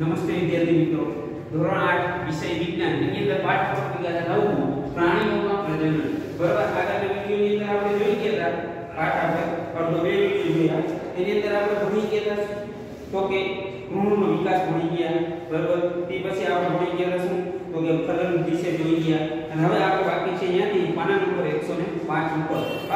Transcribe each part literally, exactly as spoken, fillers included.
નમસ્તે વિદ્યાર્થી મિત્રો, ધોરણ આઠ વિષય વિજ્ઞાન ની અંદર પાઠ નંબર નવ પ્રાણીઓમાં પ્રજનન. બરાબર, આગળના વિડિયોની અંદર આપણે જોઈ ગયા હતા પાઠ આપણે અડધો બે વિડિયો જોયા. એની અંદર આપણે ભણી ગયા હતા તો કે ભ્રૂણનો વિકાસ ભણી ગયા. બરાબર, તે પછી આપણે ભણી ગયા શું તો કે ફલન વિશે જોઈ ગયા. અને હવે આપણે બાકી છે અહીંયાથી પાના નંબર એકસો પાંચ ઉપર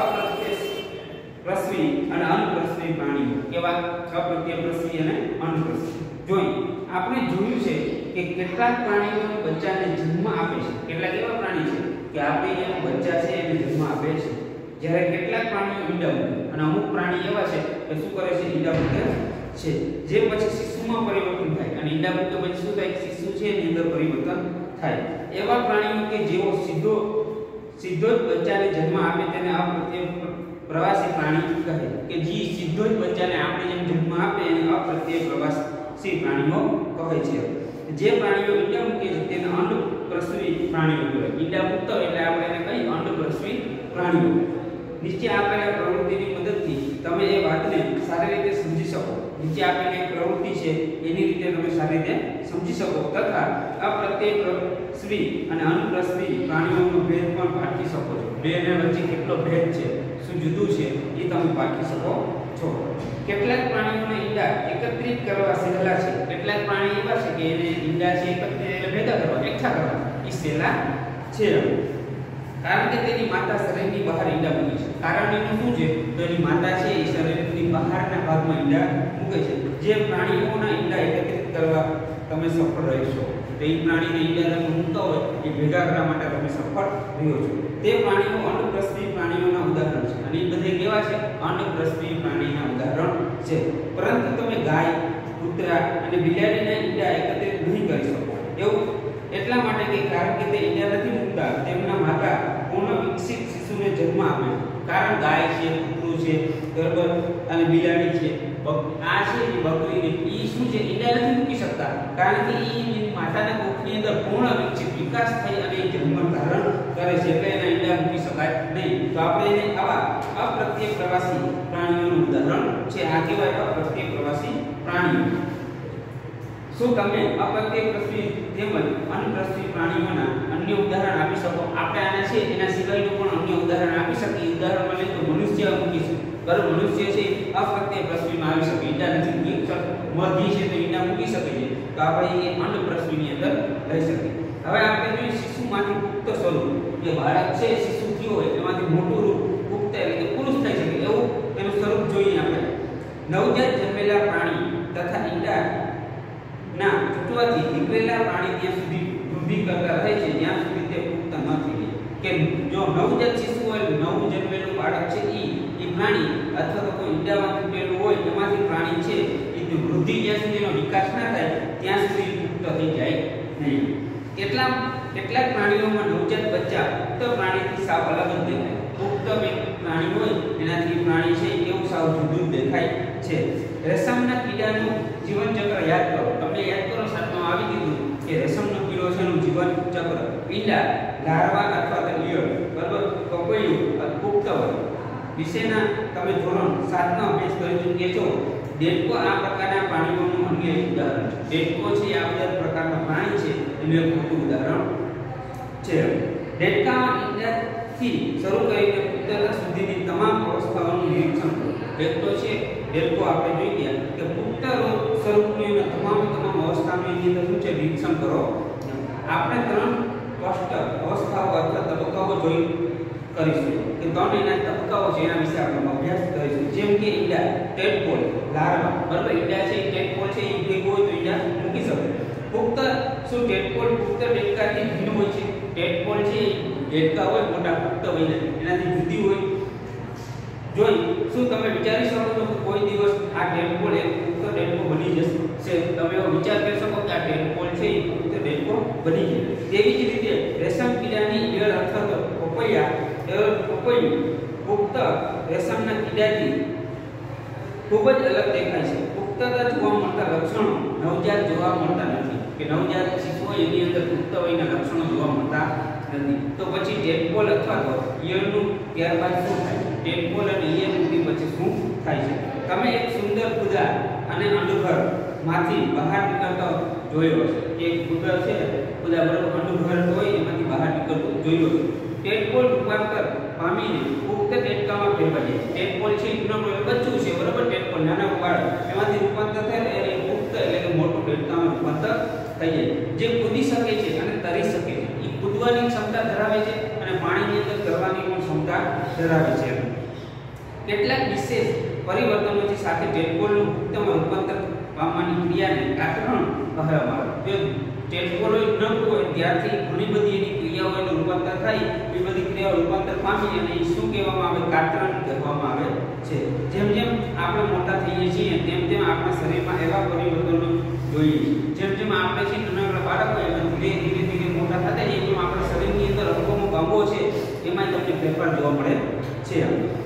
અપ્રત્યક્ષ અને અનપ્રસ્વી પ્રાણીઓ. કેવા? અપ્રત્યક્ષ અને અનપ્રસ્વી. જોઈ આપણે જોયું છે કે કેટલાક પ્રાણીઓ બચ્ચાને જન્મ આપે છે. કેટલાક એવા પ્રાણી છે કે આપણે જે બચ્ચા છે એને જન્મ આપે છે, જ્યારે કેટલાક પ્રાણીઓ ઈંડા મૂકે અને અમુક પ્રાણી એવા છે કે શું કરે છે, ઈંડા મૂકે છે, જે પછી શિશુમાં પરિવર્તન થાય અને ઈંડા મૂકે પછી શું થાય, શિશુ છે એની અંદર પરિવર્તન થાય. એવા પ્રાણીઓ કે જેઓ સીધો સીધો જ બચ્ચાને જન્મ આપે તેને અપ્રત્યક્ષ પ્રવાસી પ્રાણી કહે. કે જે સીધો જ બચ્ચાને આપણે જેમ જન્મ આપે એને અપ્રત્યક્ષ પ્રવાસી પ્રાણીઓ કહે છે. જે પ્રાણીઓ ઈંડા મૂકે છે તેને અંડપ્રસ્વી પ્રાણીઓ કહેવાય. ઈંડા મૂકતા એટલે આપણે એને કઈ અંડપ્રસ્વી પ્રાણીઓ. નીચે આપેલા પ્રવૃત્તિની મદદથી તમે એ વાતને સારી રીતે સમજી શકો. નીચે આપેલી એક પ્રવૃત્તિ છે એની રીતે તમે સારી રીતે સમજી શકો તથા અપ્રત્યક્ષ અને અનપ્રસ્વી પ્રાણીઓનો ભેદ પણ પારખી શકો છો. બેને વચ્ચે કેટલો ભેદ છે, શું જુદું છે એ તમે પારખી શકો છો. કેટલાક પ્રાણીઓના ઈંડા એકત્રિત કરવા સહેલા છે. કેટલાક પ્રાણી એવા છે કે એને ઈંડા છે એકત્રિત એટલે ભેગા કરવા, એકઠા કરવા એ સહેલા છે, કારણ કે તેની માતા શરીરની બહાર ઈંડા મૂકે છે. કારણ એનું શું છે તો એની માતા છે એ શરીરની બહારના ભાગમાં ઈંડા મૂકે છે. જે પ્રાણીઓના ઈંડા એકત્રિત કરવા તમે સફળ રહેશો તો એ પ્રાણીને ઈંડા તમે મૂકતા હોય એ ભેગા કરવા માટે તમે સફળ રહ્યો છો. તે પ્રાણીઓ અંડપ્રસ્વી પ્રાણીઓના ઉદાહરણ છે અને એ બધે કેવા છે, અંડપ્રસ્વી પ્રાણીના ઉદાહરણ છે. પરંતુ તમે ગાય, કૂતરા અને બિલાડીના ઈંડા એકત્રિત નહીં કરી શકો. એવું એટલા માટે કે કારણ કે તે ઈંડા નથી મૂકતા, તેમના માતા પૂર્ણ વિકસિત શિશુને જન્મ આપે. કારણ ગાય છે, કૂતરું છે, બરાબર, અને બિલાડી છે, આ છે એ બકરી એ શું છે, ઈંડા નથી મૂકી શકતા, કારણ કે એ માતાના કોખની અંદર પૂર્ણ વિકસિત વિકાસ થઈ અને જન્મ ધારણ કરે છે, એટલે એના ઈંડા મૂકી શકાય નહીં. તો આપણે એને આવા અપ્રત્યક્ષ પ્રવાસી પ્રાણીઓનું ઉદાહરણ છે. આ કહેવાય અપ્રત્યક્ષ પ્રવાસી પ્રાણીઓ. શું તમે અપ્રત્યક્ષ તેમજ અનપ્રસ્વી પ્રાણીઓના અન્ય ઉદાહરણ આપી શકો? આપણે આના છે એના સિવાયનું પણ અન્ય ઉદાહરણ આપી શકીએ. ઉદાહરણ લઈએ તો મનુષ્ય મૂકીશું. બરાબર, મનુષ્ય છે અપ્રત્યક્ષમાં આવી શકે, ઈંડા નથી મૂકી શકે. મરઘી છે તો ઈંડા મૂકી શકે છે, તો આપણે એ અનપ્રસ્વીની અંદર લઈ શકીએ. હવે આપણે જોઈએ શિશુમાંથી પુખ્ત સ્વરૂપ. જે બાળક છે શિશુ થયો હોય એમાંથી મોટું રૂપ પુખ્ત એટલે કે પુરુષ થઈ શકે એવું એનું સ્વરૂપ જોઈએ આપણે. નવજાત જન્મેલા પ્રાણી તથા ઈંડા ના તૂટવાથી નીકળેલા પ્રાણી ત્યાં સુધી વૃદ્ધિ કરતા રહે છે જ્યાં સુધી તે પુખ્ત ન થઈ જાય. કે જો નવજાત શિશુ હોય, નવું જન્મેલું બાળક છે એ એ પ્રાણી અથવા તો કોઈ ઈંડામાં તૂટેલું હોય એમાંથી પ્રાણી છે એ વૃદ્ધિ જ્યાં સુધીનો વિકાસ ના થાય ત્યાં સુધી પુખ્ત થઈ જાય નહીં. કેટલાક કેટલાક પ્રાણીઓમાં નવજાત બચ્ચા પુખ્ત પ્રાણીથી સાવ અલગ જ દેખાય. પુખ્ત પ્રાણી હોય એનાથી પ્રાણી છે એવું સાવ જુદું દેખાય છે. રેશમના કીડાનું જીવન ચક્ર યાદ કરો. તમને યાદ કરો સાતમાં આવી દીધું કે રેશમનો કીડો છે એનું જીવન ચક્ર. ઈંડા, લાર્વા અથવા તો ઈયળ, બરાબર, કકોયું પુખ્ત હોય વિશેના તમે ધોરણ સાતનો અભ્યાસ કરી ચૂક્યા છો. ડેટકો આ પ્રકારના પ્રાણીઓનું અન્ય એક ઉદાહરણ છે. ડેટકો છે આ બધા પ્રકારના પ્રાણી છે એનું એક મોટું ઉદાહરણ છે. ડેટકામાં ઈંડાથી શરૂ કરીને પુખ્તતા સુધીની તમામ અવસ્થાઓનું નિરીક્ષણ કરો. ડેટકો છે, ડેટકો આપણે જોઈ ગયા કે પુખ્ત સ્વરૂપની તમામ તમામ અવસ્થાઓની અંદર શું છે નિરીક્ષણ કરો. આપણે ત્રણ સ્પષ્ટ અવસ્થાઓ અથવા તબક્કાઓ જોઈ કરીશું કે ત્રણ એના તબક્કાઓ છે એના વિશે આપણે અભ્યાસ કરીશું. જેમ કે ઈંડા, ટેડપોલ, લાર્વા, બરાબર, ઈંડા છે ટેડપોલ છે એ ભેગું હોય તો ઈંડા મૂકી શકે. પુખ્ત શું ટેડપોલ પુખ્ત ડેટકાથી ભિન્ન હોય છે? ટેડપોલ છે ડેટકા હોય મોટા પુખ્ત હોય એનાથી જુદી હોય. જોઈ શું તમે વિચારી શકો છો કે કોઈ દિવસ આ ટેડપોલ એક પુખ્ત ડેટકો બની જશે? તમે એવો વિચાર કરી શકો કે આ ટેડપોલ છે એ પુખ્ત ડેટકો બની જાય. તેવી જ રીતે રેશમ કીડાની ઈયળ અથવા તો પપૈયા પપૈયું પુખ્ત રેશમના કીડાથી ખૂબ જ અલગ દેખાય છે. પુખ્તતા જોવા મળતા લક્ષણો નવજાત જોવા મળતા નથી. કે નવજાત શિશુ હોય એની અંદર પુખ્ત વયના લક્ષણો જોવા મળતા નથી. તો પછી ટેડપોલ અથવા તો ઈયળનું ત્યારબાદ શું થાય? ટેડપોલ અને ઈયળ મૂકી પછી શું થાય છે? તમે એક સુંદર પૂજા અને અંડઘર માંથી બહાર નીકળતા જોયો હશે. એક કૂતરા છે કૂતરા બરાબર અંડુઘર હોય એમાંથી બહાર નીકળતો જોયો છે. ટેડપોલ રૂપાંતર પામીને પુખ્ત ટેડકામાં ફેરવાય છે. ટેડપોલ છે એનું બચ્ચું છે બરાબર, ટેડપોલ નાના બાળ એમાંથી રૂપાંતર થાય એટલે પુખ્ત એટલે કે મોટું ટેડકામાં રૂપાંતર થઈ જાય, જે કૂદી શકે છે અને તરી શકે છે. એ કૂદવાની ક્ષમતા ધરાવે છે અને પાણીની અંદર તરવાની પણ ક્ષમતા ધરાવે છે. કેટલાક વિશેષ પરિવર્તનોની સાથે ટેડપોલનું પુખ્તમાં રૂપાંતર પામવાની ક્રિયાને કાતરણ કહેવામાં આવે. જો ટેડપોલ ન હોય ત્યારથી ઘણી બધી એની ક્રિયાઓનું રૂપાંતર થાય, એ બધી ક્રિયાઓ રૂપાંતર પામી અને એ શું કહેવામાં આવે? કાતરણ કહેવામાં આવે છે. જેમ જેમ આપણે મોટા થઈએ છીએ તેમ તેમ આપણા શરીરમાં એવા પરિવર્તનો જોઈએ છીએ. જેમ જેમ આપણે છે નાના બાળકો એમાં ધીરે ધીરે ધીરે મોટા થતા જઈએ તેમ આપણા શરીરની અંદર અમુક અંગો છે એમાં તમને ફેરફાર જોવા મળે છે.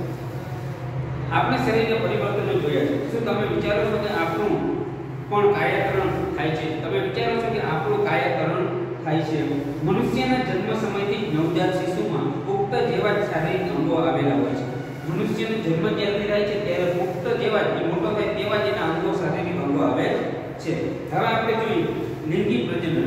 આપણે શરીરના પરિવર્તનો જોયા છે. શું તમે વિચારો છો કે આપણું પણ કાયાકરણ થાય છે? તમે વિચારો છો કે આપણું કાયાકરણ થાય છે? મનુષ્યના જન્મ સમયથી નવજાત શિશુમાં પુખ્ત જેવા જ શારીરિક અંગો આવેલા હોય છે. મનુષ્યનો જન્મ જ્યારે થાય છે ત્યારે પુખ્ત જેવા જ મોટો થાય તેવા જ એના અંગો શારીરિક અંગો આવે છે. હવે આપણે જોઈએ લિંગી પ્રજનન.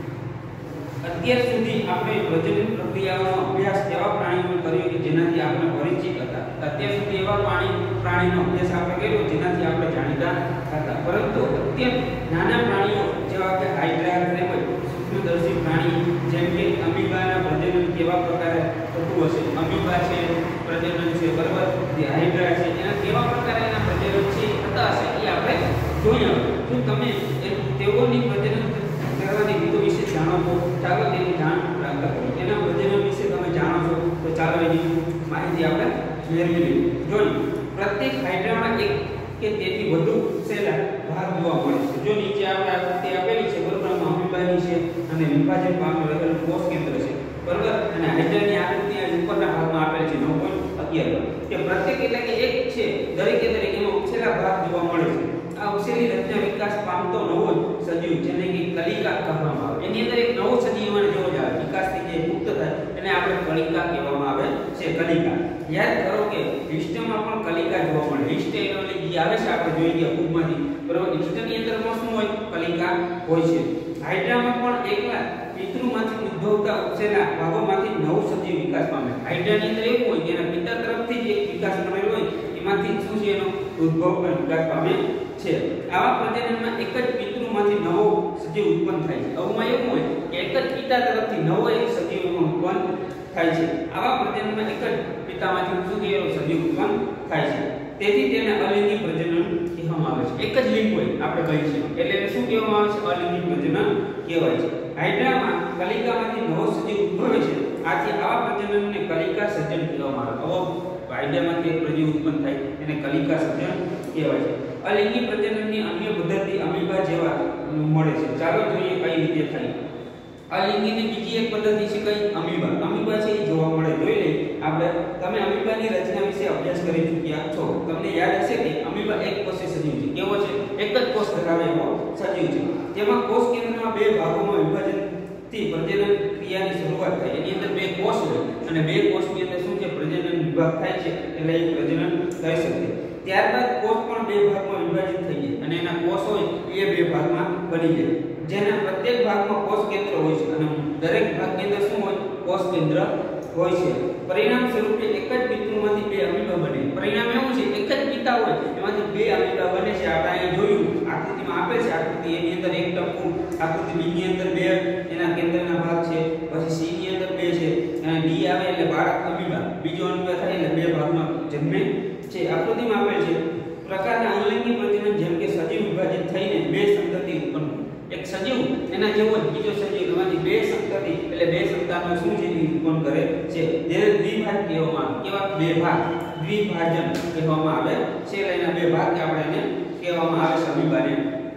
અત્યાર સુધી આપણે પ્રજનન પ્રક્રિયાનો અભ્યાસ એવા પ્રાણીઓનો કર્યો કે જેનાથી આપણે પરિચિત હતા. અત્યાર સુધી એવા પ્રાણી પ્રાણીનો અભ્યાસ આપણે કર્યો જેનાથી આપણે જાણીતા હતા. પરંતુ અત્યંત નાના પ્રાણીઓ જેવા કે હાઇડ્રા તેમજ સૂક્ષ્મદર્શી પ્રાણી જેમ કે અમીબાના પ્રજનન કેવા પ્રકારે થતું હશે? અમીબા છે પ્રજનન છે બરાબર, જે હાઇડ્રા છે એના કેવા પ્રકારના પ્રજનન છે થતા હશે એ આપણે જોયા. શું તમે તેઓની પ્રજનન કરવાની રીતો વિશે જાણો છો? ચાલો તેની જાણ પ્રાપ્ત કરો. એના પ્રજનન વિશે તમે જાણો છો તો ચાલો એની માહિતી આપણે મેળવી લઈએ. જોઈએ પ્રત્યેક હાઇડ્રામાં એક કે તેથી વધુ સેલા ભાગ જોવા મળે છે. જો નીચે આપણે આકૃતિ આપેલી છે બરાબર, અમીબાની છે અને વિભાજન પામી રહેલું કોષ કેન્દ્ર છે બરાબર, અને હાઇડ્રાની આકૃતિ આ ઉપરના ભાગમાં આપેલ છે નવ પોઈન્ટ અગિયાર કે પ્રત્યેક એટલે કે એક છે દરેકે દરેક એમાં ઉપસેલા ભાગ જોવા મળે છે. આ ઉપસેલી રચના વિકાસ પામતો નવો સજીવ જેને કે કલિકા કહેવામાં આવે. એની અંદર એક નવો સજીવ અને જેવો જ વિકાસથી જે મુક્ત થાય એને આપણે કલિકા કહેવામાં આવે છે. કલિકા યાદ કરો કે હિસ્ટમાં પણ કલિકા જોવા મળે. હિસ્ટ એટલે જે આવે છે આપણે જોઈ ગયા ફૂગમાંથી બરાબર, હિસ્ટની અંદર પણ શું હોય? કલિકા હોય છે. હાઇડ્રામાં પણ એકલા પિતૃમાંથી ઉદ્ભવતા ઉપસેલા ભાગોમાંથી નવો સજીવ વિકાસ પામે. હાઇડ્રાની અંદર એવું હોય કે એના પિતા તરફથી જે વિકાસ પામેલો હોય એમાંથી શું છે એનો ઉદ્ભવ અને વિકાસ પામે છે. આવા પ્રજનનમાં એક જ પિતૃમાંથી નવો સજીવ ઉત્પન્ન થાય છે. આમાં એવું હોય કે એક જ પિતા તરફથી નવો એક સજીવ ઉત્પન્ન થાય છે. આવા પ્રજનનમાં એક જ પિતામાંથી શું થયેલો સજીવ ઉત્પન્ન થાય છે. તેથી તેને અલિંગી પ્રજનન કહેવામાં આવે છે. એક જ લિંગ હોય આપણે કહી છીએ એટલે એને શું કહેવામાં આવે છે? અલિંગી પ્રજનન કહેવાય છે. હાઇડ્રામાં કલિકામાંથી નવો સજીવ ઉદ્ભવે છે. આથી આવા પ્રજનનને કલિકા સર્જન કહેવામાં આવે. આવો હાઇડ્રામાંથી એક પ્રજીવ ઉત્પન્ન થાય એને કલિકા સર્જન કહેવાય છે. અલિંગી પ્રજનનની અન્ય પદ્ધતિ અમીબા જેવા મળે છે. ચાલો જોઈએ કઈ રીતે થાય. અલિંગીની બીજી એક પદ્ધતિ છે કઈ? અમીબા. અમીબા છે એ જોવા મળે. જોઈ લઈએ આપણે. તમે અમીબાની રચના વિશે અભ્યાસ કરી ચૂક્યા છો. તમને યાદ હશે કે અમીબા એક કોષી સજીવ છે. કેવો છે? એક જ કોષ ધરાવે એવો સજીવ છે. તેમાં કોષ કેન્દ્રમાં બે ભાગોમાં વિભાજન થી પ્રજનન ક્રિયાની શરૂઆત થાય. એની અંદર બે કોષ હોય અને બે કોષની અંદર શું છે? પ્રજનન વિભાગ થાય છે એટલે એ પ્રજનન થઈ શકે. ત્યારબાદ કોષ પણ બે ભાગમાં વિભાજિત થઈ જાય અને એના કોષ હોય એ બે ભાગમાં બની જાય, જેના પ્રત્યેક ભાગમાં કોષ કેન્દ્ર હોય છે અને દરેક ભાગની અંદર શું હોય? કોષ કેન્દ્ર હોય છે. પરિણામ સ્વરૂપે એક જ પિતૃમાંથી બે અમીબા બને. પરિણામ એવું છે એક જ પિતા હોય એમાંથી બે અમીબા બને છે. આપણે અહીં જોયું આકૃતિમાં આપે છે આકૃતિ, એની અંદર એક ટપકું, આકૃતિ બી ની અંદર બે એના કેન્દ્રના ભાગ છે, પછી સી ની અંદર બે છે અને ડી આવે એટલે બાળક અમીબા, બીજો અમીબા થાય એટલે બે ભાગમાં જન્મે છે. આકૃતિમાં આપેલ છે પ્રકારના અલિંગી પ્રજનન જેમ કે સજીવ વિભાજિત થઈને બે સંતતિ ઉત્પન્ન. એક સજીવ એના જેવો જ બીજો સજીવ એમાંથી બે સંતતિ એટલે બે સંતાનો શું છે ઉત્પન્ન કરે છે. જેને દ્વિભાજ કહેવામાં આવે. કેવા? બે ભાગ. દ્વિભાજન કહેવામાં આવે છે. એના બે ભાગ આપણે એને કહેવામાં આવે છે અમીબાને.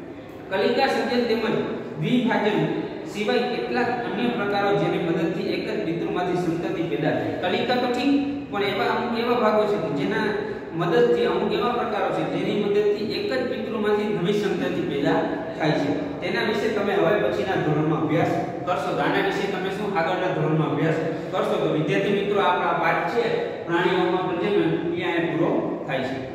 કલિકા સર્જન તેમજ દ્વિભાજન સિવાય કેટલાક અન્ય પ્રકારો જેની મદદથી એક જ પિતૃમાંથી સંતતિ પેદા થાય. કલિકા તો ઠીક, પણ એવા અમુક એવા ભાગો છે કે જેના મદદથી અમુક એવા પ્રકારો છે જેની મદદથી એક જ પિતૃમાંથી નવી સંતતિ પેદા થાય છે. તેના વિશે તમે હવે પછીના ધોરણમાં અભ્યાસ કરશો. તો આના વિશે તમે શું આગળના ધોરણમાં અભ્યાસ કરશો. તો વિદ્યાર્થી મિત્રો આપણા પાઠ છે પ્રાણીઓમાં પ્રજનન અહીંયા પૂરો થાય છે.